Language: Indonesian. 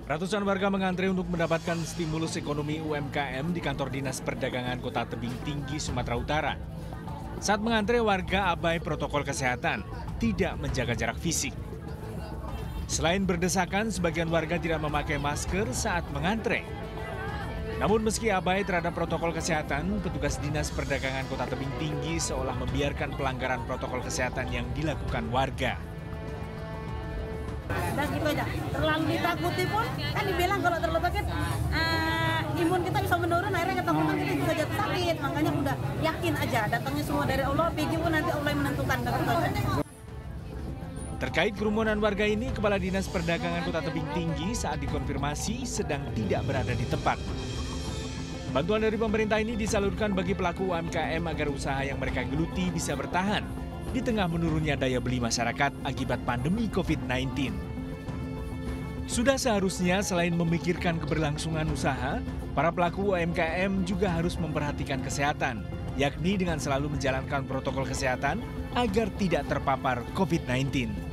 Ratusan warga mengantre untuk mendapatkan stimulus ekonomi UMKM di kantor Dinas Perdagangan Kota Tebing Tinggi, Sumatera Utara. Saat mengantre, warga abai protokol kesehatan, tidak menjaga jarak fisik. Selain berdesakan, sebagian warga tidak memakai masker saat mengantre. Namun meski abai terhadap protokol kesehatan, petugas Dinas Perdagangan Kota Tebing Tinggi seolah membiarkan pelanggaran protokol kesehatan yang dilakukan warga. Dan gitu aja, terlalu ditakuti pun kan dibilang kalau terlalu sakit imun kita bisa menurun, akhirnya ketakutan kita bisa jatuh sakit. Makanya udah yakin aja, datangnya semua dari Allah, pergi pun nanti Allah yang menentukan. Terkait kerumunan warga ini, Kepala Dinas Perdagangan Kota Tebing Tinggi saat dikonfirmasi sedang tidak berada di tempat. Bantuan dari pemerintah ini disalurkan bagi pelaku UMKM agar usaha yang mereka geluti bisa bertahan di tengah menurunnya daya beli masyarakat akibat pandemi COVID-19. Sudah seharusnya selain memikirkan keberlangsungan usaha, para pelaku UMKM juga harus memperhatikan kesehatan, yakni dengan selalu menjalankan protokol kesehatan agar tidak terpapar COVID-19.